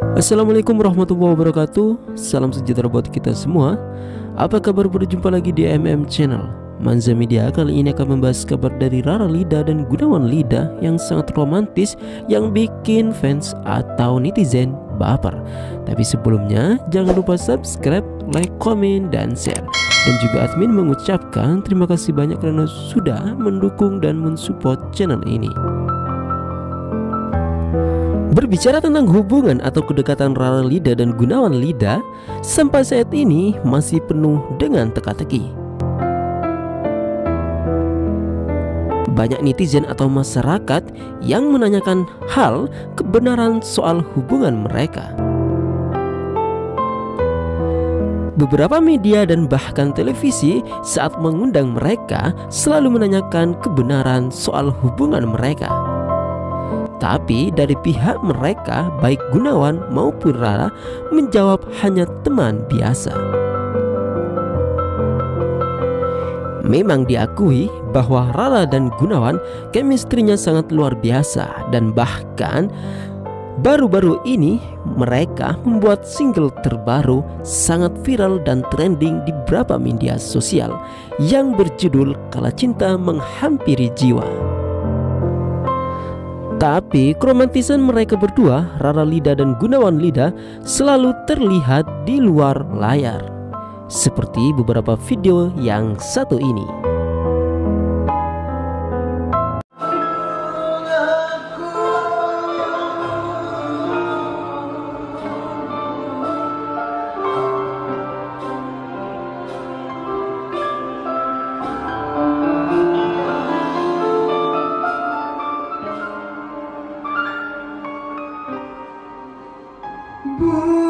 Assalamualaikum warahmatullahi wabarakatuh. Salam sejahtera buat kita semua. Apa kabar? Berjumpa lagi di Channel Manza Media. Kali ini akan membahas kabar dari Rara Lida dan Gunawan Lida yang sangat romantis, yang bikin fans atau netizen baper. Tapi sebelumnya jangan lupa subscribe, like, komen, dan share. Dan juga admin mengucapkan terima kasih banyak karena sudah mendukung dan mensupport channel ini. Berbicara tentang hubungan atau kedekatan Rara Lida dan Gunawan Lida, sampai saat ini masih penuh dengan teka-teki. Banyak netizen atau masyarakat yang menanyakan hal kebenaran soal hubungan mereka. Beberapa media dan bahkan televisi saat mengundang mereka selalu menanyakan kebenaran soal hubungan mereka. Tapi dari pihak mereka, baik Gunawan maupun Rara, menjawab hanya teman biasa. Memang diakui bahwa Rara dan Gunawan chemistry-nya sangat luar biasa, dan bahkan baru-baru ini mereka membuat single terbaru sangat viral dan trending di beberapa media sosial yang berjudul Kala Cinta Menghampiri Jiwa. Tapi keromantisan mereka berdua, Rara Lida dan Gunawan Lida, selalu terlihat di luar layar, seperti beberapa video yang satu ini. Bu